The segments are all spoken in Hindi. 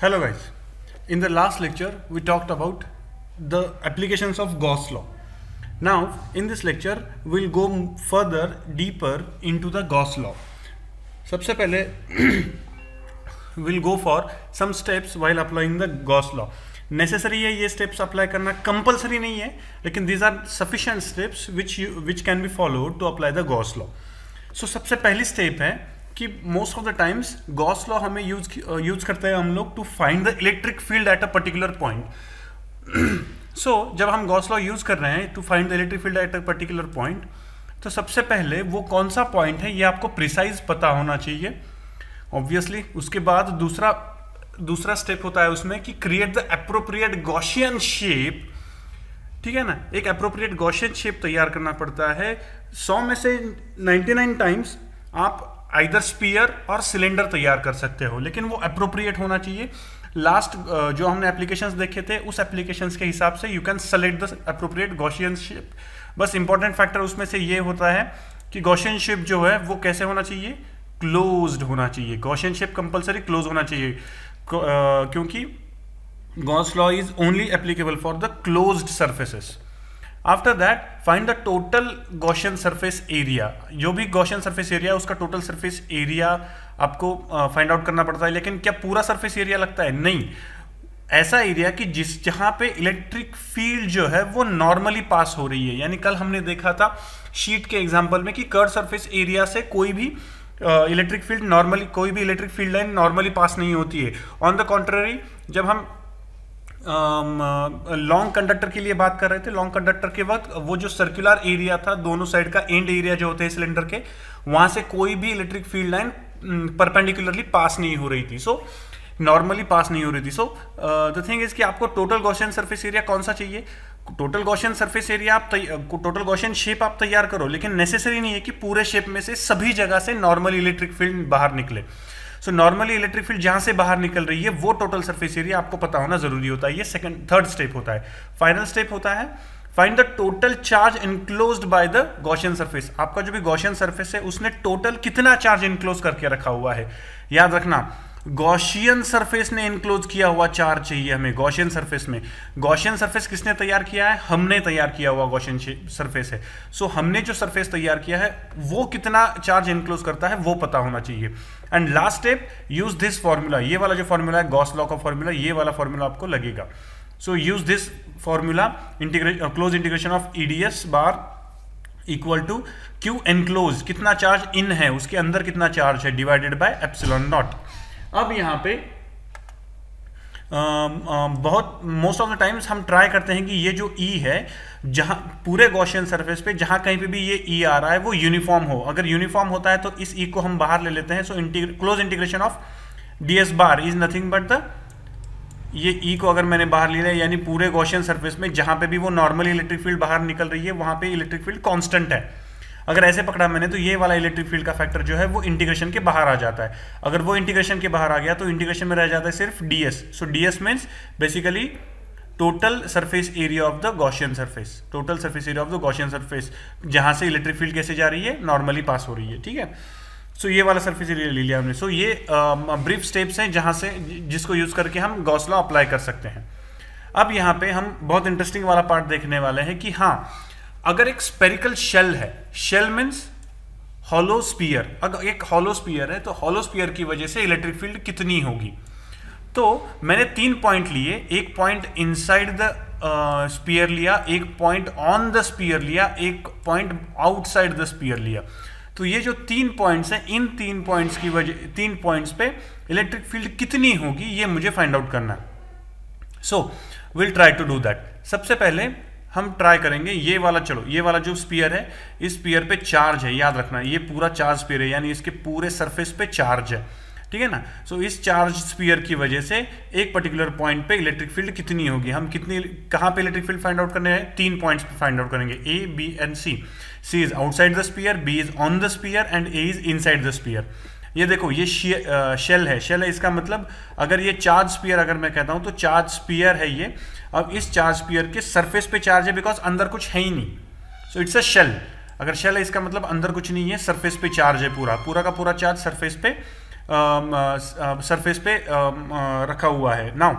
Hello guys, in the last lecture we talked about the applications of Gauss law. Now in this lecture we'll go further deeper into the Gauss law. सबसे पहले we'll go for some steps while applying the Gauss law. Necessary है ये स्टेप्स अप्लाई करना, कंपलसरी नहीं है, लेकिन these are sufficient steps which can be followed to apply the Gauss law. So सबसे पहली स्टेप है कि most of the times Gauss law हमें यूज करते हैं हम लोग to find the electric field at a particular point. So जब हम गॉस लॉ यूज कर रहे हैं to find the electric field at a particular point, तो सबसे पहले वो कौन सा पॉइंट है ये आपको प्रिसाइज पता होना चाहिए ऑब्वियसली. उसके बाद दूसरा स्टेप होता है उसमें कि create the appropriate Gaussian shape. ठीक है ना, एक एप्रोप्रिएट गॉसियन शेप तैयार करना पड़ता है. 100 में से 99 टाइम्स आप आइदर स्फीयर और सिलेंडर तैयार कर सकते हो, लेकिन वो एप्रोप्रिएट होना चाहिए. लास्ट जो हमने एप्लीकेशंस देखे थे उस एप्लीकेशंस के हिसाब से you can select the appropriate Gaussian shape. बस इंपॉर्टेंट फैक्टर उसमें से ये होता है कि गॉसियन शेप जो है वो कैसे होना चाहिए, क्लोज्ड होना चाहिए. गॉसियन शेप कंपलसरी क्लोज होना चाहिए, क्योंकि Gauss law is only applicable for the closed surfaces. After that find the total Gaussian surface area. जो भी गॉसियन सरफेस एरिया उसका टोटल सरफेस एरिया आपको फाइंड आउट करना पड़ता है. लेकिन क्या पूरा सरफेस एरिया लगता है? नहीं, ऐसा एरिया कि जहां पे इलेक्ट्रिक फील्ड जो है वो नॉर्मली पास हो रही है. यानी कल हमने देखा था शीट के एग्जांपल में कि कर्व सरफेस एरिया से कोई भी इलेक्ट्रिक फील्ड नॉर्मली, कोई भी electric field line normally pass नहीं होती है. ऑन द कॉन्ट्ररी, जब हम लॉन्ग कंडक्टर के लिए बात कर रहे थे, लॉन्ग कंडक्टर के वक्त वो जो सर्कुलर एरिया था, दोनों साइड का एंड एरिया जो होते हैं सिलेंडर के, वहां से कोई भी electric field line perpendicularly pass नहीं हो रही थी. सो नॉर्मली पास नहीं हो रही थी. सो द थिंग इज कि आपको टोटल गॉसियन सरफेस एरिया कौन सा चाहिए. टोटल गॉसियन सरफेस एरिया आप टोटल गॉसियन शेप आप तैयार करो, लेकिन नेसेसरी नहीं है कि पूरे शेप में से सभी जगह से नॉर्मल इलेक्ट्रिक फील्ड बाहर निकले. सो नॉर्मली इलेक्ट्रिक फील्ड जहां से बाहर निकल रही है वो टोटल सरफेस एरिया आपको पता होना जरूरी होता है. ये थर्ड स्टेप होता है. फाइनल स्टेप होता है find the total charge enclosed by the Gaussian surface. आपका जो भी गॉसियन सरफेस है उसने टोटल कितना चार्ज इनक्लोज करके रखा हुआ है. याद रखना, गॉसियन सरफेस ने इनक्लोज किया हुआ चार्ज चाहिए हमें गॉसियन सरफेस में. गॉसियन सरफेस किसने तैयार किया है? हमने तैयार किया हुआ गॉसियन सरफेस है. सो हमने जो सरफेस तैयार किया है वो कितना चार्ज इनक्लोज करता है वो पता होना चाहिए. And last step, use this formula. ये वाला जो फॉर्मूला है गॉस लॉ का फॉर्मूला, ये वाला फॉर्मूला आपको लगेगा. So use this formula, close integration of EDS bar equal to Q enclose, कितना चार्ज इन है उसके अंदर कितना चार्ज है, डिवाइडेड बाय एप्सिलॉन नॉट. अब यहाँ पे बहुत मोस्ट ऑफ द टाइम्स हम ट्राई करते हैं कि ये जो E है, जहाँ पूरे गॉसियन सरफेस पे जहाँ कहीं पे भी ये E आ रहा है वो यूनिफॉर्म हो. अगर यूनिफॉर्म होता है तो इस E को हम बाहर ले लेते हैं. So close integration of ds bar is nothing but the, ये E को अगर मैंने बाहर ले लिया, यानी पूरे गॉसियन सरफेस में जहाँ पे भी वो नॉर्मली इलेक्ट्रिक फील्ड बाहर निकल रही है वहाँ पे इलेक्ट्रिक फील्ड कॉन्स्टेंट है. अगर ऐसे पकड़ा मैंने तो ये वाला इलेक्ट्रिक फील्ड का फैक्टर जो है वो इंटीग्रेशन के बाहर आ जाता है. अगर वो इंटीग्रेशन के बाहर आ गया तो इंटीग्रेशन में रह जाता है सिर्फ ds. So ds means basically total surface area of the Gaussian surface, total surface area of the Gaussian surface, जहां से इलेक्ट्रिक फील्ड कैसे जा रही है, नॉर्मली पास हो रही है. ठीक है, सो ये वाला सरफेस एरिया ले लिया हमने. सो ये ब्रीफ स्टेप्स हैं जहां से जिसको यूज करके हम गॉस लॉ अप्लाई कर सकते हैं. अब यहाँ पे हम बहुत इंटरेस्टिंग वाला पार्ट देखने वाले हैं कि हाँ, अगर एक स्पेरिकल शेल है, शेल मीन्स हॉलो स्फीयर, अगर एक हॉलो स्फीयर है तो हॉलो स्फीयर की वजह से इलेक्ट्रिक फील्ड कितनी होगी. तो मैंने 3 पॉइंट लिए, एक पॉइंट इनसाइड द स्फीयर लिया, एक पॉइंट ऑन द स्फीयर लिया, एक पॉइंट आउटसाइड द स्फीयर लिया. तो ये जो 3 पॉइंट्स हैं, इन 3 पॉइंट्स की वजह, 3 पॉइंट्स पे इलेक्ट्रिक फील्ड कितनी होगी ये मुझे फाइंड आउट करना है. So will try to do that. सबसे पहले हम ट्राई करेंगे ये वाला, चलो ये वाला जो स्फीयर है, इस स्फीयर पे चार्ज है. याद रखना ये पूरा चार्ज स्फीयर है, यानी इसके पूरे सरफेस पे चार्ज है. ठीक है ना. सो इस चार्ज स्फीयर की वजह से एक पर्टिकुलर पॉइंट पे इलेक्ट्रिक फील्ड कितनी होगी, हम कितनी, कहाँ पे इलेक्ट्रिक फील्ड फाइंड आउट करने हैं, 3 पॉइंट्स पे फाइंड आउट करेंगे, A, B and C. C is outside the sphere, B is on the sphere and A is inside the sphere. ये देखो ये शेल है, शेल है इसका मतलब अगर ये चार्ज स्फीयर अगर मैं कहता हूं तो चार्ज स्फीयर है ये. अब इस चार्ज स्फीयर के सरफेस पे चार्ज है बिकॉज अंदर कुछ है ही नहीं. So it's a shell. अगर शेल है इसका मतलब अंदर कुछ नहीं है, सरफेस पे चार्ज है, पूरा का पूरा चार्ज सरफेस पे सरफेस पे रखा हुआ है। नाउ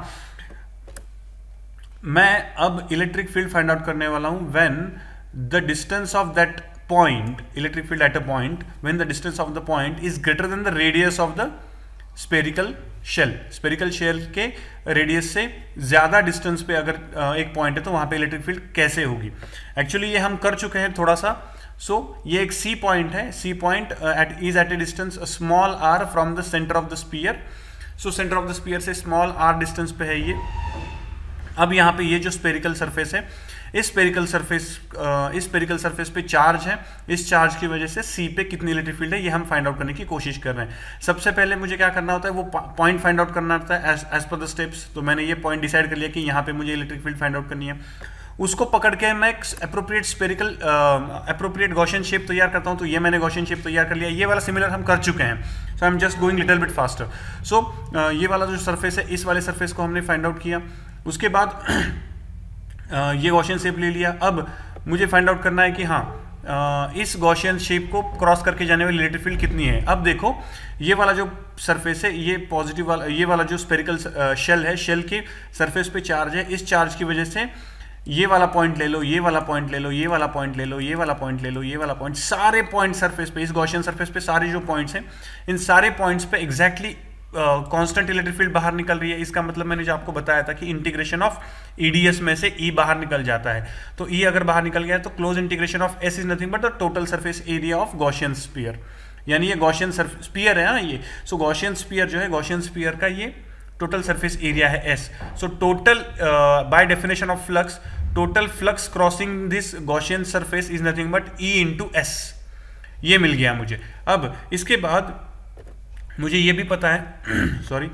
मैं अब इलेक्ट्रिक फील्ड फाइंड आउट करने वाला हूं when the distance of that point, electric field at a point when the distance of the point is greater than the radius of the spherical shell. Spherical shell के रेडियस से ज्यादा डिस्टेंस पे अगर एक पॉइंट है तो वहां पे इलेक्ट्रिक फील्ड कैसे होगी। एक्चुअली ये हम कर चुके हैं थोड़ा सा। सो ये एक सी पॉइंट है, C point is at a distance small r from the centre of the sphere. So centre of the sphere से स्मॉल आर डिस्टेंस पे है ये। अब यहाँ पे ये जो स्पेरिकल सरफेस है, इस स्पेरिकल सरफेस पे चार्ज है, इस चार्ज की वजह से सी पे कितनी इलेक्ट्रिक फील्ड है ये हम फाइंड आउट करने की कोशिश कर रहे हैं। सबसे पहले मुझे क्या करना होता है, वो पॉइंट फाइंड आउट करना होता है एज पर द स्टेप्स। तो मैंने ये पॉइंट डिसाइड कर लिया कि यहाँ पे मुझे इलेक्ट्रिक फील्ड फाइंड आउट करनी है। उसको पकड़ के मैं अप्रोप्रिएट गॉसियन शेप तैयार करता हूँ। तो ये मैंने गॉसियन शेप तैयार कर लिया। ये वाला सिमिलर हम कर चुके हैं। So I am just going little bit faster. So ये वाला जो सरफेस है, इस वाले सरफेस को हमने फाइंड आउट किया। उसके बाद ये गॉसियन शेप ले लिया। अब मुझे फाइंड आउट करना है कि हाँ इस गॉसियन शेप को क्रॉस करके जाने वाली इलेक्ट्रिक फील्ड कितनी है। अब देखो ये वाला जो सरफेस है, ये पॉजिटिव वाला, ये वाला जो स्पेरिकल शेल है, शेल के सरफेस पे चार्ज है। इस चार्ज की वजह से ये वाला पॉइंट ले लो, ये वाला पॉइंट ले लो, ये वाला पॉइंट ले लो, ये वाला पॉइंट ले लो, ये वाला पॉइंट, सारे पॉइंट सरफेस पे, इस गॉसियन सरफेस पे सारे जो पॉइंट्स हैं, इन सारे पॉइंट्स पे एग्जैक्टली कांस्टेंट इलेक्ट्रिक फील्ड बाहर निकल रही है। इसका मतलब मैंने जो आपको बताया था कि इंटीग्रेशन ऑफ ईडीएस में से ई बाहर निकल जाता है। तो ई अगर बाहर निकल गया तो close integration of S is nothing but the total surface area of Gaussian sphere. यानी ये गॉसियन स्फीयर है ना ये। सो गॉसियन स्फीयर जो है, गॉसियन स्फीयर का ये टोटल सरफेस एरिया है S. So total by definition of flux, total flux crossing this Gaussian surface is nothing but E into S. ये मिल गया मुझे। अब इसके बाद मुझे ये भी पता है सॉरी,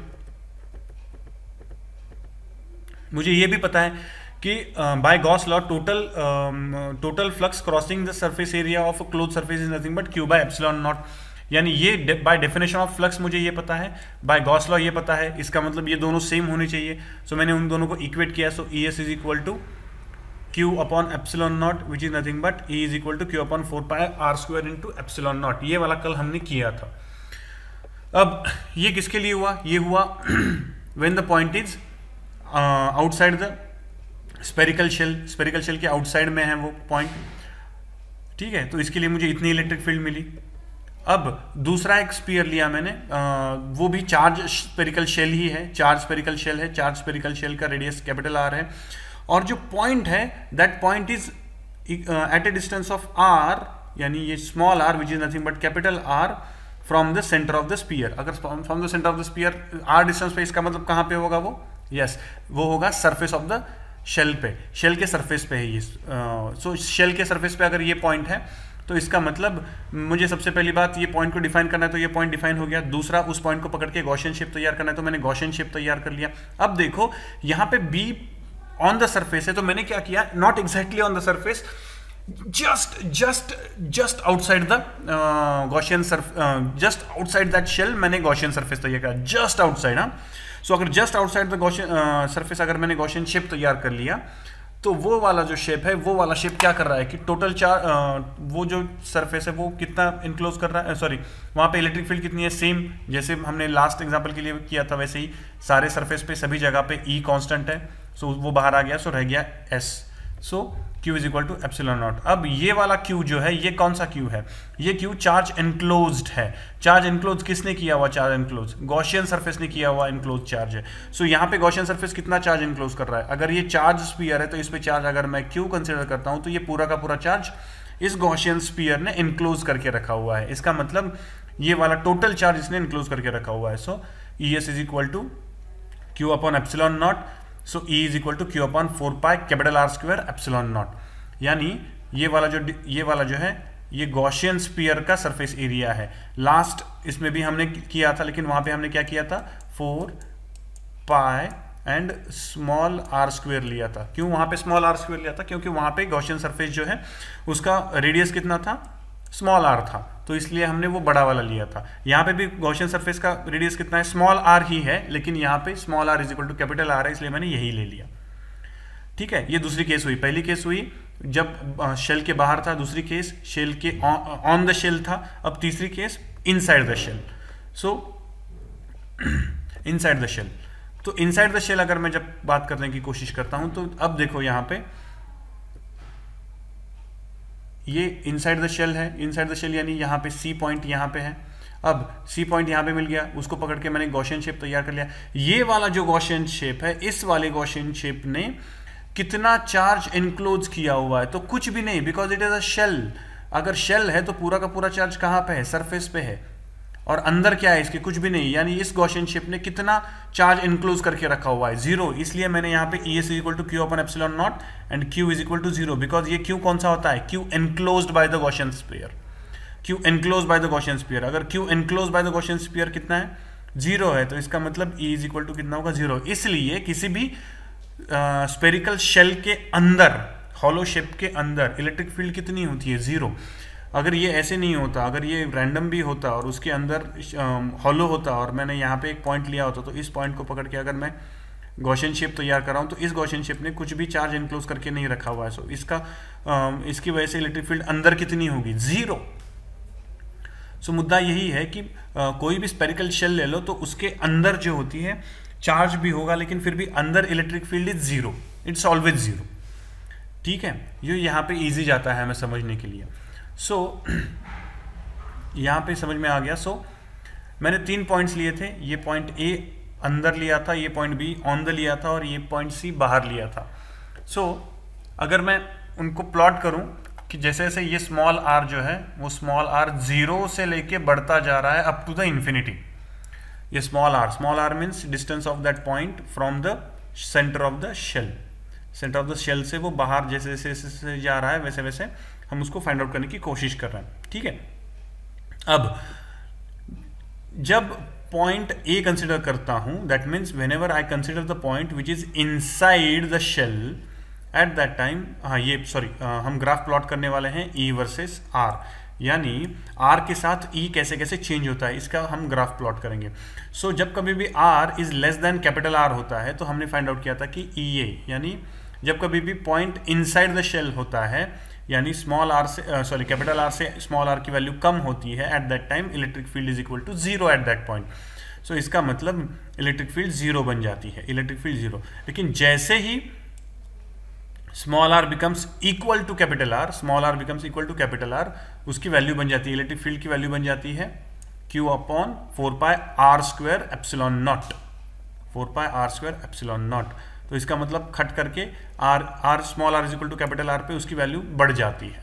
मुझे ये भी पता है कि by Gauss law total flux crossing the surface area of a close surface is nothing but Q by epsilon naught. यानी ये बाय डेफिनेशन ऑफ फ्लक्स मुझे ये पता है, बाय गॉस लॉ ये पता है। इसका मतलब ये दोनों सेम होने चाहिए। सो मैंने उन दोनों को इक्वेट किया। So E S is equal to Q upon epsilon naught which is nothing but E is equal to Q upon 4 pi r² into epsilon naught. ये वाला कल हमने किया था। अब ये किसके लिए हुआ? ये हुआ when the point is outside the spherical shell. Spherical shell के आउटसाइड में है वो पॉइंट, ठीक है। तो इसके लिए मुझे इतनी इलेक्ट्रिक फील्ड मिली। अब दूसरा एक स्फीयर लिया मैंने, वो भी चार्ज स्पेरिकल शेल ही है, चार्ज स्पेरिकल शेल है। चार्ज स्पेरिकल शेल का रेडियस कैपिटल आर है और जो पॉइंट है that point is at a distance of R, यानी ये small r which is nothing but capital R from the centre of the sphere. अगर from the centre of the sphere R distance पे, इसका मतलब कहाँ पे होगा वो? यस, वो होगा सरफेस ऑफ द शेल पे, शेल के सरफेस पे है ये। सो शेल के सरफेस पे अगर ये पॉइंट है तो इसका मतलब मुझे सबसे पहली बात ये पॉइंट को डिफाइन करना है, तो ये पॉइंट डिफाइन हो गया। दूसरा, उस पॉइंट को पकड़ के गॉसियन शेप तैयार करना है, तो मैंने गॉसियन शेप तैयार कर लिया। अब देखो यहाँ पे बी ऑन द सरफेस है, तो मैंने क्या किया, not exactly on the surface, just outside the Gaussian just outside that shell मैंने Gaussian surface तैयार किया, just outside। हाँ, सो अगर just outside the Gaussian surface अगर मैंने Gaussian shape तैयार कर लिया तो वो वाला जो शेप है, वो वाला शेप क्या कर रहा है कि टोटल वो जो सरफेस है वो कितना इनक्लोज कर रहा है, सॉरी वहाँ पे इलेक्ट्रिक फील्ड कितनी है, सेम जैसे हमने लास्ट एग्जांपल के लिए किया था वैसे ही सारे सरफेस पे सभी जगह पे ई कांस्टेंट है। सो वो बाहर आ गया, सो रह गया S. So Q is equal to epsilon naught. अब ये वाला Q जो है, ये कौन सा Q है? ये Q चार्ज एनक्लोज्ड है। चार्ज एनक्लोज किसने किया हुआ? चार्ज एनक्लोज गॉसियन सरफेस ने किया हुआ एनक्लोज चार्ज है। सो यहाँ पे गॉसियन सरफेस कितना चार्ज एनक्लोज कर रहा है? अगर ये चार्ज स्फीयर है तो इस पे चार्ज अगर मैं Q कंसिडर करता हूँ तो ये पूरा का पूरा चार्ज इस गॉसियन स्फीयर ने एनक्लोज करके रखा हुआ है। इसका मतलब ये वाला टोटल चार्ज इसने एनक्लोज करके रखा हुआ है। So E S is equal to Q upon epsilon naught. So E is equal to Q upon 4 pi capital R² epsilon naught. यानी ये वाला जो है ये गॉसियन स्फीयर का सरफेस एरिया है। लास्ट इसमें भी हमने किया था, लेकिन वहां पे हमने क्या किया था, 4 पाई एंड स्मॉल r² लिया था। क्यों वहां पे स्मॉल r² लिया था? क्योंकि वहां पे गॉसियन सरफेस जो है उसका रेडियस कितना था, स्मॉल r था, तो इसलिए हमने वो बड़ा वाला लिया था। यहाँ पे भी गॉसियन सरफेस का रेडियस कितना है, स्मॉल r ही है, लेकिन यहाँ पे small r is equal to capital R है, इसलिए मैंने यही ले लिया। ठीक है, ये दूसरी केस हुई। पहली केस हुई जब शेल के बाहर था, दूसरी केस शेल के ऑन द शेल था, अब तीसरी case inside the shell. So inside the shell. तो इनसाइड द शेल अगर मैं जब बात करने की कोशिश करता हूं तो अब देखो यहां पे ये इनसाइड द शेल है, इनसाइड द शेल यानी यहां पे सी पॉइंट यहां पे है। अब सी पॉइंट यहां पे मिल गया, उसको पकड़ के मैंने गॉसियन शेप तैयार कर लिया। ये वाला जो गॉसियन शेप है, इस वाले गॉसियन शेप ने कितना चार्ज इनक्लोज किया हुआ है? तो कुछ भी नहीं, because it is a shell. अगर शेल है तो पूरा का पूरा चार्ज कहां पे है? सरफेस पे है। और अंदर क्या है इसके? कुछ भी नहीं। यानी इस गॉसियन शेप ने कितना चार्ज इनक्लोज करके रखा हुआ है? जीरो। इसलिए मैंने यहाँ पे ES is equal to Q upon epsilon naught and Q is equal to zero, because ये क्यू कौन सा होता है? Q enclosed by the Gaussian sphere. Q enclosed by the Gaussian sphere. अगर Q enclosed by the Gaussian sphere कितना है? जीरो है। तो इसका मतलब E इज इक्वल टू कितना होगा? जीरो। इसलिए किसी भी स्पेरिकल शेल के अंदर, हॉलो शेप के अंदर इलेक्ट्रिक फील्ड कितनी होती है? जीरो। अगर ये ऐसे नहीं होता, अगर ये रैंडम भी होता और उसके अंदर हॉलो होता और मैंने यहाँ पे एक पॉइंट लिया होता, तो इस पॉइंट को पकड़ के अगर मैं गॉसियन शेप तैयार कर रहा हूँ तो इस गॉसियन शेप ने कुछ भी चार्ज इनक्लोज करके नहीं रखा हुआ है। सो इसकी वजह से इलेक्ट्रिक फील्ड अंदर कितनी होगी? जीरो। सो मुद्दा यही है कि कोई भी स्पेरिकल शेल ले लो तो उसके अंदर जो होती है चार्ज भी होगा, लेकिन फिर भी अंदर electric field is zero. It's always zero. ठीक है, ये यहाँ पे ईजी जाता है हमें समझने के लिए। सो यहाँ पे समझ में आ गया। सो मैंने 3 पॉइंट्स लिए थे। ये पॉइंट ए अंदर लिया था, ये पॉइंट बी ऑन द लिया था और ये पॉइंट सी बाहर लिया था। सो अगर मैं उनको प्लॉट करूं कि जैसे जैसे ये स्मॉल आर जो है वो स्मॉल आर जीरो से लेके बढ़ता जा रहा है अप टू द इन्फिनिटी। ये small r means distance of that point from the centre of the shell. Centre of the shell से वो बाहर जैसे जैसे जा रहा है वैसे वैसे हम उसको फाइंड आउट करने की कोशिश कर रहे हैं। ठीक है, अब जब पॉइंट ए कंसिडर करता हूं, that means whenever I consider the point which is inside the shell at that time, हाँ ये सॉरी हम ग्राफ प्लॉट करने वाले हैं E वर्सेस R, यानी R के साथ E कैसे कैसे चेंज होता है इसका हम ग्राफ प्लॉट करेंगे। सो जब कभी भी R is less than capital R होता है तो हमने फाइंड आउट किया था कि EA, यानी जब कभी भी पॉइंट इनसाइड द शेल होता है यानी स्मॉल आर से सॉरी कैपिटल आर से स्मॉल आर की वैल्यू कम होती है, at that time electric field is equal to zero at that point. So इसका मतलब इलेक्ट्रिक फील्ड जीरो बन जाती है, इलेक्ट्रिक फील्ड जीरो। लेकिन जैसे ही small r becomes equal to capital R, small r becomes equal to capital R, उसकी वैल्यू बन जाती है, इलेक्ट्रिक फील्ड की वैल्यू बन जाती है Q upon 4πr² epsilon naught, 4πr² epsilon naught. तो इसका मतलब खट करके R small r is equal to capital R पे उसकी वैल्यू बढ़ जाती है।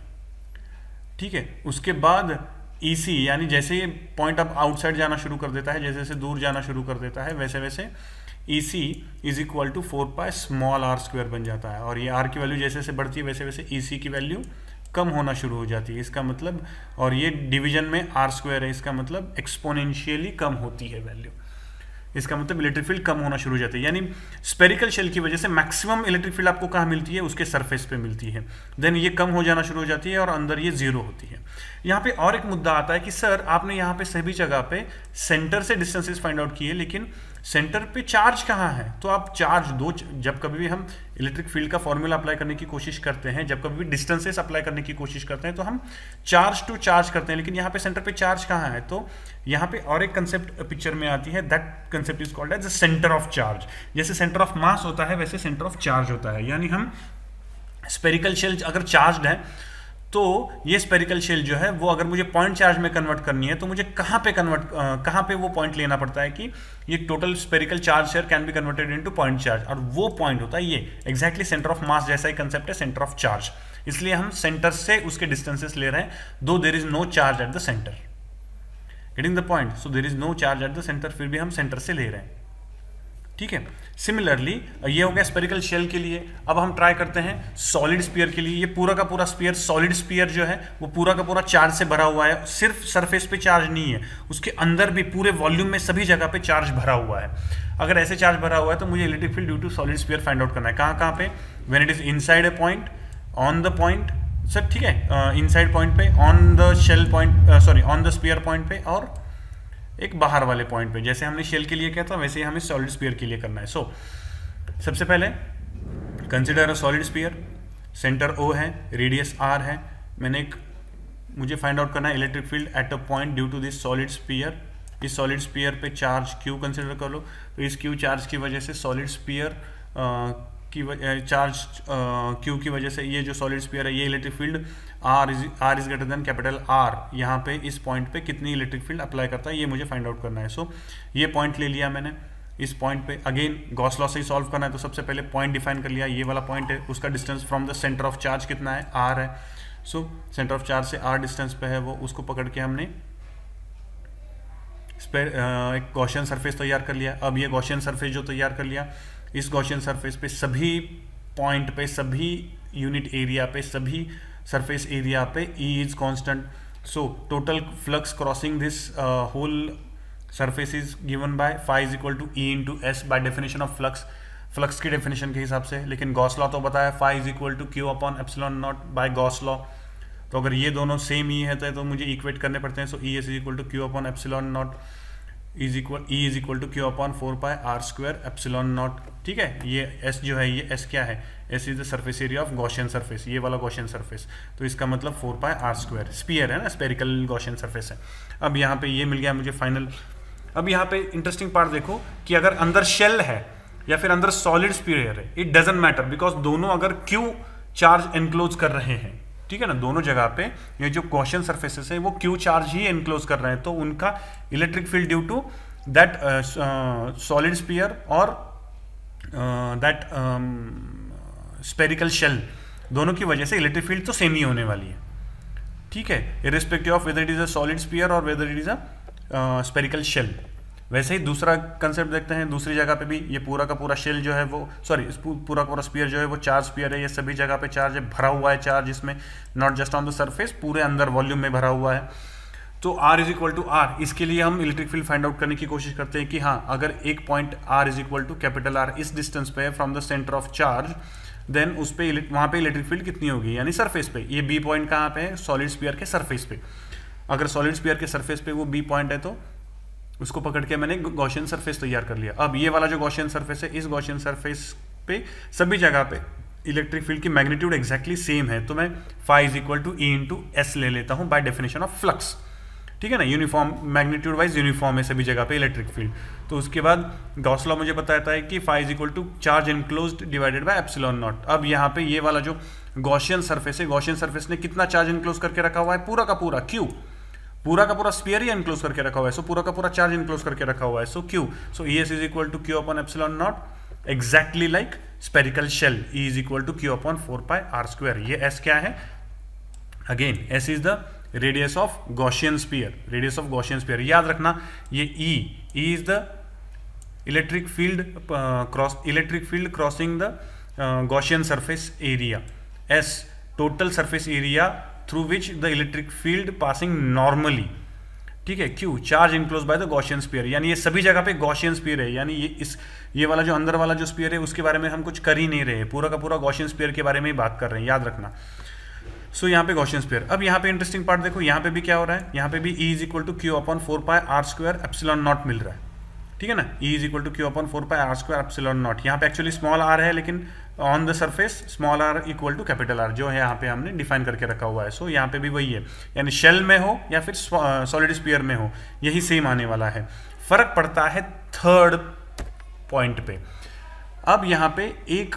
ठीक है, उसके बाद EC यानी जैसे ये पॉइंट अब आउटसाइड जाना शुरू कर देता है, जैसे जैसे दूर जाना शुरू कर देता है वैसे वैसे EC is equal to 4π small r² बन जाता है। और ये r की वैल्यू जैसे जैसे बढ़ती है वैसे वैसे EC की वैल्यू कम होना शुरू हो जाती है। इसका मतलब, और ये डिवीजन में r² है, इसका मतलब एक्सपोनेंशियली कम होती है वैल्यू। इसका मतलब इलेक्ट्रिक फील्ड कम होना शुरू हो जाती है। यानी स्पेरिकल शेल की वजह से मैक्सिमम इलेक्ट्रिक फील्ड आपको कहाँ मिलती है? उसके सरफेस पे मिलती है। देन ये कम हो जाना शुरू हो जाती है और अंदर ये जीरो होती है। यहाँ पे और एक मुद्दा आता है कि सर आपने यहाँ पे सभी जगह पे सेंटर से डिस्टेंसेस फाइंड आउट किए, लेकिन सेंटर पे चार्ज कहाँ है? तो आप चार्ज दो, जब कभी भी हम इलेक्ट्रिक फील्ड का फॉर्मूला अप्लाई करने की कोशिश करते हैं, जब कभी भी डिस्टेंसेस अप्लाई करने की कोशिश करते हैं तो हम चार्ज टू चार्ज करते हैं, लेकिन यहाँ पे सेंटर पे चार्ज कहाँ है? तो यहाँ पे और एक कंसेप्ट पिक्चर में आती है, that concept is called as the centre of charge. जैसे सेंटर ऑफ मास होता है वैसे सेंटर ऑफ चार्ज होता है। यानी हम स्पेरिकल शेल अगर चार्ज्ड है तो ये स्पेरिकल शेल जो है वो अगर मुझे पॉइंट चार्ज में कन्वर्ट करनी है तो मुझे कहाँ पे वो पॉइंट लेना पड़ता है कि ये total spherical charge share can be converted into point charge, और वो पॉइंट होता है ये एग्जैक्टली सेंटर ऑफ मास जैसा ही कंसेप्ट है, सेंटर ऑफ चार्ज। इसलिए हम सेंटर से उसके डिस्टेंसेस ले रहे हैं, though there is no charge at the centre. Getting the point? So there is no charge at the centre, फिर भी हम सेंटर से ले रहे हैं। ठीक है, सिमिलरली ये हो गया स्पेरिकल शेल के लिए। अब हम ट्राई करते हैं सॉलिड स्फीयर के लिए। ये पूरा का पूरा स्फीयर, सॉलिड स्फीयर जो है वो पूरा का पूरा चार्ज से भरा हुआ है। सिर्फ सरफेस पे चार्ज नहीं है, उसके अंदर भी पूरे वॉल्यूम में सभी जगह पे चार्ज भरा हुआ है। अगर ऐसे चार्ज भरा हुआ है तो मुझे electric field due to solid sphere find out करना है। कहाँ कहाँ पे? When it is inside a point, on the point, sir ठीक है, इनसाइड पॉइंट पे, on the shell point, sorry on the sphere point पे, और एक बाहर वाले पॉइंट पे। जैसे हमने शेल के लिए किया था वैसे ही हमें सॉलिड स्फीयर के लिए करना है। सो सबसे पहले consider a solid sphere, centre O है, रेडियस R है। मुझे फाइंड आउट करना है electric field at a point due to this solid sphere इस सॉलिड स्फीयर पे चार्ज क्यू कंसिडर कर लो, तो इस क्यू चार्ज की वजह से सॉलिड स्फीयर चार्ज क्यू की वजह से ये जो सॉलिड स्फीयर है, ये electric field R is greater than capital R, यहाँ पे इस पॉइंट पे कितनी इलेक्ट्रिक फील्ड अप्लाई करता है ये मुझे फाइंड आउट करना है। सो ये पॉइंट ले लिया मैंने, इस पॉइंट पे अगेन गॉस लॉ से ही सॉल्व करना है, तो सबसे पहले पॉइंट डिफाइन कर लिया, ये वाला पॉइंट है, उसका distance from the centre of charge कितना है, आर है। सो सेंटर ऑफ चार्ज से आर डिस्टेंस पे है वो, उसको पकड़ के हमने एक गॉसियन सरफेस तैयार कर लिया। अब ये गॉसियन सरफेस जो तैयार कर लिया, इस गॉसियन सरफेस पे सभी पॉइंट पे, सभी यूनिट एरिया पे, सभी सरफेस एरिया पे E is constant. So total flux crossing this whole surface is given by phi is equal to E into S by definition of flux, flux की डेफिनेशन के हिसाब से। लेकिन गॉस लॉ तो बताया phi is equal to Q upon epsilon naught by Gauss law, तो अगर ये दोनों सेम ही है तो मुझे इक्वेट करने पड़ते हैं। So E S is equal to Q upon epsilon naught is equal to Q upon 4 pi R square epsilon naught. ठीक है, ये एस जो है, ये एस क्या है, S is the surface area of Gaussian surface, ये वाला गॉसियन सरफेस, तो इसका मतलब 4 पाई आर स्क्वायर, स्फीयर है ना, स्पेरिकल गॉसियन सरफेस है। अब यहाँ पे ये मिल गया मुझे फाइनल। अब यहाँ पे इंटरेस्टिंग पार्ट देखो कि अगर अंदर शेल है या फिर अंदर सॉलिड स्फीयर है, इट डजंट मैटर, बिकॉज दोनों अगर क्यू चार्ज एनक्लोज कर रहे हैं, ठीक है ना, दोनों जगह पे ये जो गॉसियन सरफेसेस है वो क्यू चार्ज ही एनक्लोज कर रहे हैं, तो उनका electric field due to that solid sphere और दैट स्पेरिकल शेल, दोनों की वजह से इलेक्ट्रिक फील्ड तो सेम ही होने वाली है। ठीक है, irrespective of whether it is a solid sphere और whether it is a spherical shell. वैसे ही दूसरा कंसेप्ट देखते हैं, दूसरी जगह पे भी ये पूरा का पूरा शेल जो है वो, सॉरी पूरा का पूरा स्फीयर जो है वो चार्ज स्फीयर है, ये सभी जगह पे चार्ज है, भरा हुआ है चार्ज इसमें, not just on the surface, पूरे अंदर वॉल्यूम में भरा हुआ है। तो R is equal to R, इसके लिए हम इलेक्ट्रिक फील्ड फाइंड आउट करने की कोशिश करते हैं कि हाँ, अगर एक point R is equal to capital R इस डिस्टेंस पे है from the centre of charge, then उस पे वहाँ पे इलेक्ट्रिक फील्ड कितनी होगी, यानी सरफेस पे। ये B पॉइंट कहाँ पे है, सॉलिड स्फीयर के सरफेस पे। अगर सॉलिड स्फीयर के सरफेस पे वो B पॉइंट है तो उसको पकड़ के मैंने गॉसियन सरफेस तैयार कर लिया। अब ये वाला जो गॉसियन सरफेस है, इस गॉसियन सरफेस पे सभी जगह पे इलेक्ट्रिक फील्ड की मैग्नीट्यूड एक्जैक्टली सेम है, तो मैं phi is equal to E into S ले लेता हूँ बाय डेफिनेशन ऑफ फ्लक्स। ठीक है ना, यूनिफॉर्म, मैग्नीट्यूड वाइज यूनिफॉर्म है सभी जगह पे इलेक्ट्रिक फील्ड। तो उसके बाद गॉस लॉ मुझे बताता है कि phi is equal to charge enclosed divided by epsilon naught. अब यहाँ पे ये वाला जो गॉसियन सरफेस है, गॉसियन सरफेस ने कितना चार्ज एनक्लोज करके रखा हुआ है, पूरा का पूरा क्यू, पूरा का पूरा स्फीयर ही एनक्लोज करके रखा हुआ है, सो पूरा का पूरा चार्ज एनक्लोज करके रखा हुआ है, so Q, so E S is equal to Q upon epsilon naught exactly like spherical shell, E is equal to Q upon 4 pi R square. ये एस क्या है, again S is the radius of Gaussian sphere, radius of Gaussian sphere, याद रखना ये E is the electric field crossing the Gaussian surface area, S total surface area through which the electric field passing normally. ठीक है, Q charge enclose by the Gaussian sphere, यानी ये सभी जगह पे गॉसियन स्फीयर है, यानी ये वाला जो अंदर वाला जो स्फीयर है उसके बारे में हम कुछ कर ही नहीं रहे, पूरा का पूरा गॉसियन स्फीयर के बारे में ही बात कर रहे हैं, याद रखना। सो यहाँ पे गॉसियन स्फीयर। अब यहाँ पे इंटरेस्टिंग पार्ट देखो, यहाँ पे भी क्या हो रहा है, यहाँ पे भी E is equal to Q upon 4 pi R square epsilon naught मिल रहा है। ठीक है ना, E is equal to Q upon 4 pi R square epsilon naught. यहाँ पे एक्चुअली स्मॉल r है, लेकिन on the surface small r equal to capital R जो है यहाँ पे हमने डिफाइन करके रखा हुआ है। सो यहाँ पे भी वही है, यानी शेल में हो या फिर सॉलिड स्फीयर में हो, यही सेम आने वाला है। फर्क पड़ता है थर्ड पॉइंट पे। अब यहाँ पे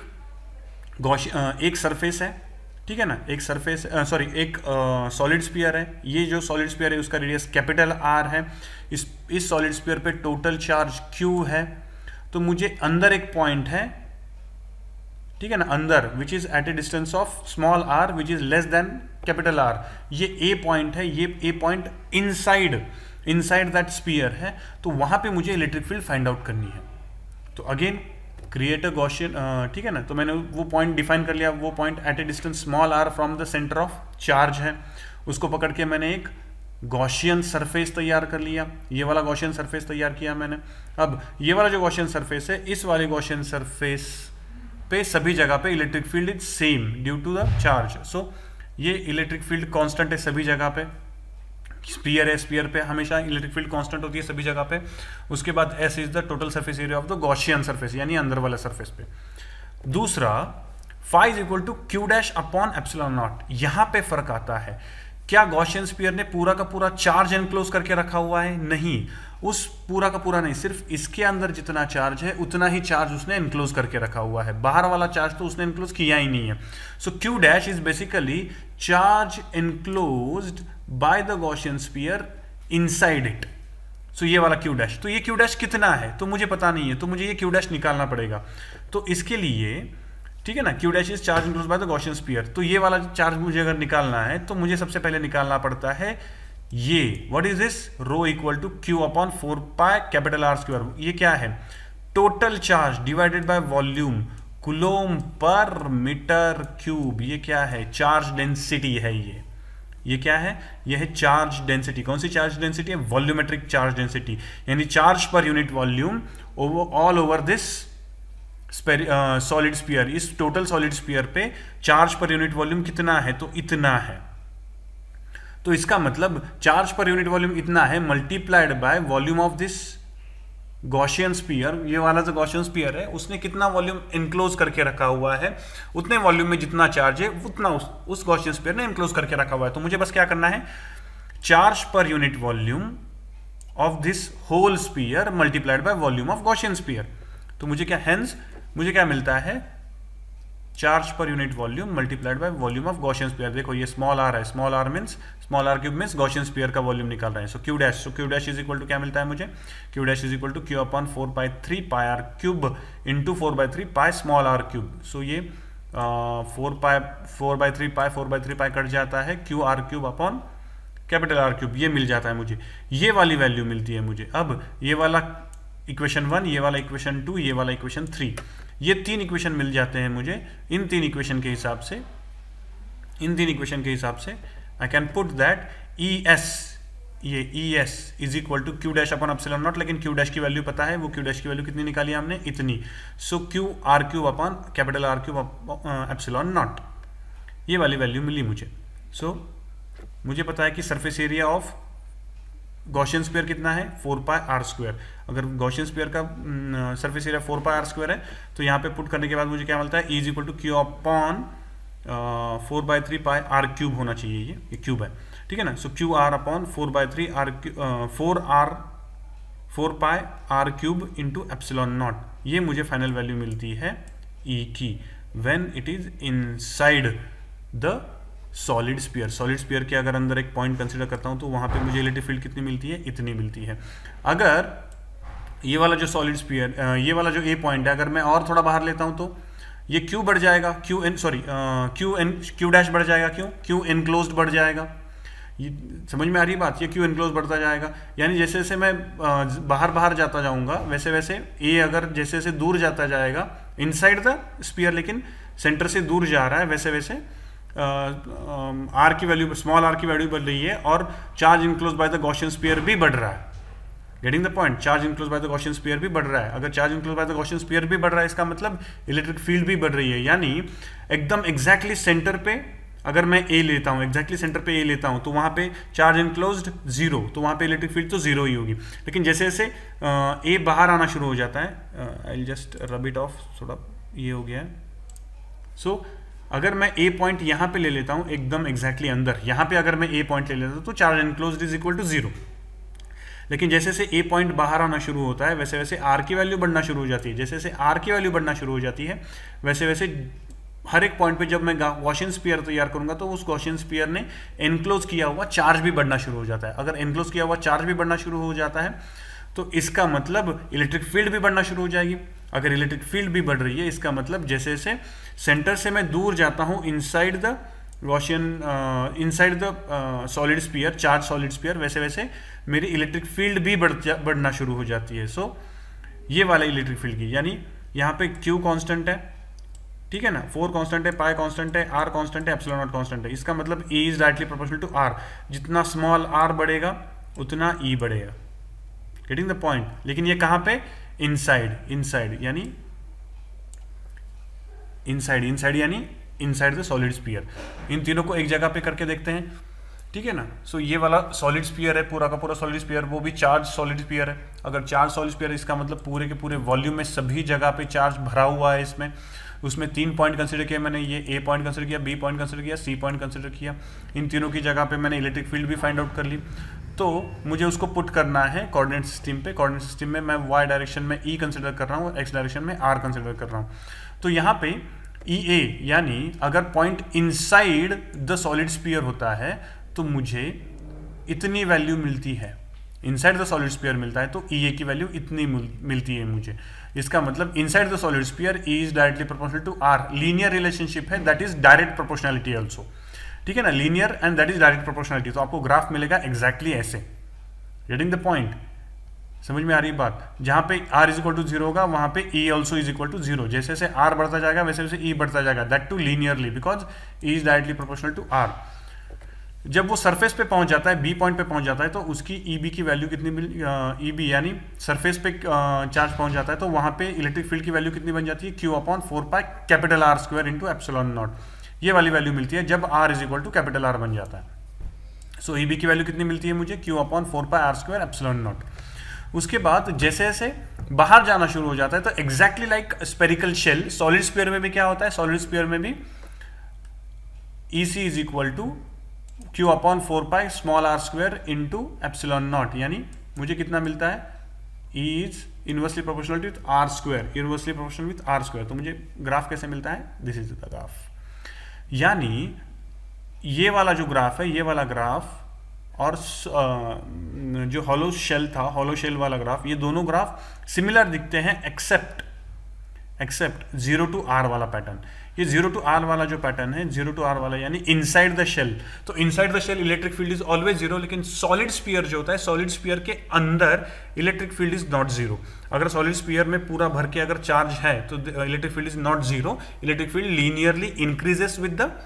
एक सरफेस है, ठीक है ना, एक सरफेस एक सॉलिड स्फीयर है, ये जो सॉलिड स्फीयर है उसका रेडियस कैपिटल R है, इस सॉलिड स्फीयर पे टोटल चार्ज Q है, तो मुझे अंदर एक पॉइंट है, ठीक है ना, अंदर which is at a distance of small r which is less than capital R, ये A पॉइंट है, ये A point inside that sphere है, तो वहां पे मुझे इलेक्ट्रिक फील्ड फाइंड आउट करनी है। तो अगेन क्रिएट अ गॉसियन, ठीक है ना, तो मैंने वो पॉइंट डिफाइन कर लिया, वो point at a distance small r from the centre of charge है, उसको पकड़ के मैंने एक गॉसियन सरफेस तैयार कर लिया, ये वाला गॉसियन सरफेस तैयार किया मैंने। अब ये वाला जो गॉसियन सरफेस है, इस वाले गॉसियन सरफेस पे सभी जगह पे electric field is same due to the charge. So ये इलेक्ट्रिक फील्ड कांस्टेंट है सभी जगह पे, स्फीयर है, स्फीयर पे हमेशा इलेक्ट्रिक फील्ड कांस्टेंट होती है सभी जगह पे। उसके बाद S is the total surface area of the Gaussian surface, यानी अंदर वाला सरफेस पे। दूसरा phi is equal to Q dash upon epsilon naught. यहाँ पे फर्क आता है, क्या गॉसियन स्फीयर ने पूरा का पूरा चार्ज एनक्लोज करके रखा हुआ है? नहीं, उस पूरा का पूरा नहीं, सिर्फ इसके अंदर जितना चार्ज है उतना ही चार्ज उसने एनक्लोज करके रखा हुआ है, बाहर वाला चार्ज तो उसने एनक्लोज किया ही नहीं है। So Q dash is basically charge enclosed by the Gaussian sphere inside it. So ये वाला क्यू डैश, तो ये क्यू डैश कितना है तो मुझे पता नहीं है, तो मुझे ये क्यू डैश निकालना पड़ेगा। तो इसके लिए ठीक है ना, Q dash is charge enclosed by the Gaussian sphere, तो ये वाला चार्ज मुझे अगर निकालना है तो मुझे सबसे पहले निकालना पड़ता है ये, what is this, rho equal to Q upon 4 pi capital R square. ये क्या है? Total charge divided by volume coulomb per metre cube. ये क्या है? चार्ज डेंसिटी है। ये क्या है? ये है चार्ज डेंसिटी। कौन सी चार्ज डेंसिटी है? वॉल्यूमेट्रिक चार्ज डेंसिटी, यानी charge per unit volume all over this solid sphere. इस टोटल सॉलिड स्फीयर पे चार्ज पर यूनिट वॉल्यूम कितना है? तो इतना है। तो इसका मतलब चार्ज पर यूनिट वॉल्यूम इतना है multiplied by volume of this Gaussian sphere. ये वाला जो गॉसियन स्फीयर है उसने कितना वॉल्यूम एनक्लोज करके रखा हुआ है, उतने वॉल्यूम में जितना चार्ज है उतना उस गॉसियन स्फीयर ने एनक्लोज करके रखा हुआ है। तो मुझे बस क्या करना है, charge per unit volume of this whole sphere multiplied by volume of Gaussian sphere. तो मुझे क्या, हेंस मुझे क्या मिलता है, charge per unit volume multiplied by volume of Gaussian sphere. देखो ये स्मॉल आर है, small r means small r cube means Gaussian sphere का वॉल्यूम निकाल रहे हैं। So Q dash is equal to क्या मिलता है मुझे, Q dash is equal to Q upon 4/3 pi R cube into 4/3 pi small r cube. So ये 4/3 पाई कट जाता है, Q R cube upon capital R cube, ये मिल जाता है मुझे। ये वाली वैल्यू मिलती है मुझे। अब ये वाला इक्वेशन 1, ये वाला इक्वेशन 2, ये वाला इक्वेशन 3, ये 3 इक्वेशन मिल जाते हैं मुझे। इन 3 इक्वेशन के हिसाब से I can put that ES is equal to Q dash upon epsilon naught, लेकिन क्यू डैश की वैल्यू पता है, वो क्यू डैश की वैल्यू कितनी निकाली हमने, इतनी। So Q R cube upon capital R cube epsilon naught, ये वाली वैल्यू मिली मुझे। सो मुझे पता है कि surface area of Gaussian sphere कितना है, 4 पाई आर स्क्वायर। अगर गॉसियन स्फीयर का surface area 4 pi R square है तो यहाँ पे पुट करने के बाद मुझे क्या मिलता है, E is equal to Q upon 4/3 pi R cube होना चाहिए, ये क्यूब है, ठीक है ना। So Q R upon 4/3 4 pi R cube into epsilon naught, ये मुझे फाइनल वैल्यू मिलती है E की, when it is inside the solid sphere के अगर अंदर एक पॉइंट कंसीडर करता हूं तो वहां पे मुझे इलेक्ट्रिक फील्ड कितनी मिलती है, इतनी मिलती है। अगर ये वाला जो सॉलिड स्फीयर, ये वाला जो ए पॉइंट है, अगर मैं और थोड़ा बाहर लेता हूं तो ये क्यू बढ़ जाएगा, क्यू डैश बढ़ जाएगा, क्यू एनक्लोज्ड बढ़ जाएगा। ये समझ में आ रही बात, ये क्यू एनक्लोज बढ़ता जाएगा, यानी जैसे जैसे मैं बाहर जाता जाऊंगा वैसे वैसे ए अगर जैसे जैसे दूर जाता जाएगा इनसाइड द स्फीयर, लेकिन सेंटर से दूर जा रहा है, वैसे वैसे आर की वैल्यू, स्मॉल आर की वैल्यू बढ़ रही है और charge enclose by the Gaussian sphere भी बढ़ रहा है। Getting the point, charge enclose by the Gaussian sphere भी बढ़ रहा है। अगर charge enclose by the Gaussian sphere भी बढ़ रहा है, इसका मतलब इलेक्ट्रिक फील्ड भी बढ़ रही है। यानी एकदम एग्जैक्टली सेंटर पे अगर मैं ए लेता हूँ, एग्जैक्टली सेंटर पे ए लेता हूँ, तो वहाँ पे चार्ज इनक्लोज्ड 0, तो वहाँ पे इलेक्ट्रिक फील्ड तो 0 ही होगी। लेकिन जैसे जैसे ए बाहर आना शुरू हो जाता है, I will just rub it off, थोड़ा ये हो गया है। सो अगर मैं ए पॉइंट यहाँ पे ले लेता हूँ एकदम एग्जैक्टली अंदर, यहाँ पे अगर मैं ए पॉइंट ले लेता हूँ तो charge enclosed is equal to 0। लेकिन जैसे जैसे ए पॉइंट बाहर आना शुरू होता है वैसे वैसे आर की वैल्यू बढ़ना शुरू हो जाती है। जैसे जैसे आर की वैल्यू बढ़ना शुरू हो जाती है वैसे वैसे हर एक पॉइंट पे जब मैं गॉसियन स्फीयर तैयार करूंगा तो उस गॉसियन स्फीयर ने एनक्लोज किया हुआ चार्ज भी बढ़ना शुरू हो जाता है। अगर एनक्लोज किया हुआ चार्ज भी बढ़ना शुरू हो जाता है तो इसका मतलब इलेक्ट्रिक फील्ड भी बढ़ना शुरू हो जाएगी। अगर इलेक्ट्रिक फील्ड भी बढ़ रही है, इसका मतलब जैसे जैसे सेंटर से मैं दूर जाता हूँ inside the Gaussian, inside the solid sphere, charge solid sphere, वैसे वैसे मेरी इलेक्ट्रिक फील्ड भी बढ़ना शुरू हो जाती है। सो ये वाला इलेक्ट्रिक फील्ड की, यानी यहाँ पे Q कांस्टेंट है, ठीक है ना, 4 कांस्टेंट है, पाई कांस्टेंट है, R कांस्टेंट है, एप्सिलॉन नॉट कांस्टेंट है। इसका मतलब E is directly proportional to R, जितना स्मॉल r बढ़ेगा उतना E बढ़ेगा। Getting the point. लेकिन ये कहाँ पे, इनसाइड यानी इनसाइड यानी इनसाइड द सॉलिड स्फीयर। इन तीनों को एक जगह पे करके देखते हैं। ठीक है ना। सो ये वाला सॉलिड स्फीयर है, पूरा का पूरा सॉलिड स्फीयर, वो भी चार्ज सॉलिड स्फीयर है। अगर चार्ज सॉलिड स्फीयर है इसका मतलब पूरे के पूरे वॉल्यूम में सभी जगह पे चार्ज भरा हुआ है इसमें। उसमें 3 पॉइंट कंसिडर किया मैंने, ये ए पॉइंट कंसिडर किया, बी पॉइंट कंसिडर किया, सी पॉइंट कंसिडर किया। इन तीनों की जगह पे मैंने इलेक्ट्रिक फील्ड भी फाइंड आउट कर ली। तो मुझे उसको पुट करना है कोऑर्डिनेट सिस्टम पे। कोऑर्डिनेट सिस्टम में मैं वाई डायरेक्शन में ई कंसिडर कर रहा हूँ, एक्स डायरेक्शन में आर कंसिडर कर रहा हूँ। तो यहाँ पे ई ए यानी अगर point inside the solid sphere होता है तो मुझे इतनी वैल्यू मिलती है, इनसाइड द सॉलिड स्फीयर मिलता है तो ई ए की वैल्यू इतनी मिलती है मुझे। इसका मतलब inside the solid sphere E is directly proportional to R. Linear relationship है, that is direct proportionality also, ठीक है ना, linear and that is direct proportionality. तो आपको ग्राफ मिलेगा एग्जैक्टली ऐसे, गेटिंग द पॉइंट, समझ में आ रही बात। जहां पे r इज इक्वल टू 0 होगा वहां पे e also is equal to 0। जैसे जैसे r बढ़ता जाएगा वैसे वैसे e बढ़ता जाएगा, that too linearly because e is directly proportional to r। जब वो सरफेस पे पहुंच जाता है, बी पॉइंट पे पहुंच जाता है, तो उसकी ईबी की वैल्यू कितनी मिल ईबी यानी सरफेस पे चार्ज पहुंच जाता है तो वहां पे इलेक्ट्रिक फील्ड की वैल्यू कितनी बन जाती है, Q upon 4 pi capital R square into epsilon naught. ये वाली वैल्यू मिलती है जब R is equal to capital R बन जाता है। सो ईबी की वैल्यू कितनी मिलती है मुझे, Q upon 4 pi R square epsilon naught. उसके बाद जैसे जैसे बाहर जाना शुरू हो जाता है तो exactly like spherical shell, solid sphere में भी क्या होता है, सॉलिड स्फीयर में भी EC is equal to Q upon 4 pi small r square into epsilon naught. यानी मुझे कितना मिलता है, E is inversely proportional with r square, inversely proportional with r square. तो मुझे ग्राफ कैसे मिलता है, दिस इज द ग्राफ। यानी ये वाला जो ग्राफ है, ये वाला ग्राफ और जो हॉलो शेल था, हॉलो शेल वाला ग्राफ, ये दोनों ग्राफ सिमिलर दिखते हैं एक्सेप्ट 0 टू r वाला पैटर्न। ये 0 टू r वाला जो पैटर्न है, 0 टू r वाला यानी इनसाइड द शेल। तो inside the shell electric field is always 0, लेकिन सॉलिड स्फीयर जो होता है, सॉलिड स्फीयर के अंदर इलेक्ट्रिक फील्ड इज नॉट 0। अगर सॉलिड स्फीयर में पूरा भर के अगर चार्ज है तो electric field is not 0। Electric field linearly increases with the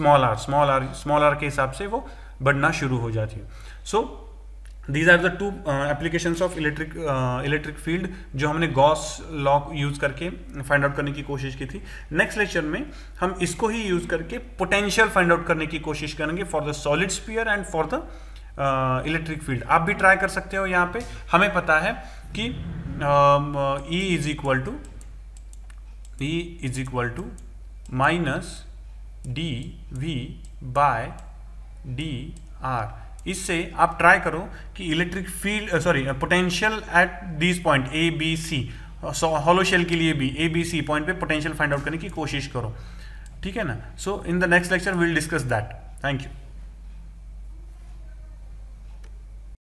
small r के हिसाब से वो बढ़ना शुरू हो जाती है। So these are the two applications of electric field जो हमने गॉस लॉ यूज करके फाइंड आउट करने की कोशिश की थी। नेक्स्ट लेक्चर में हम इसको ही यूज करके पोटेंशियल फाइंड आउट करने की कोशिश करेंगे for the solid sphere and for the electric field. आप भी ट्राई कर सकते हो। यहाँ पे हमें पता है कि E is equal to minus dV by dr। इससे आप ट्राई करो कि electric field potential at this point A B C, hollow shell के लिए भी A B C पॉइंट पे पोटेंशियल फाइंड आउट करने की कोशिश करो, ठीक है ना। So in the next lecture we will discuss that. Thank you.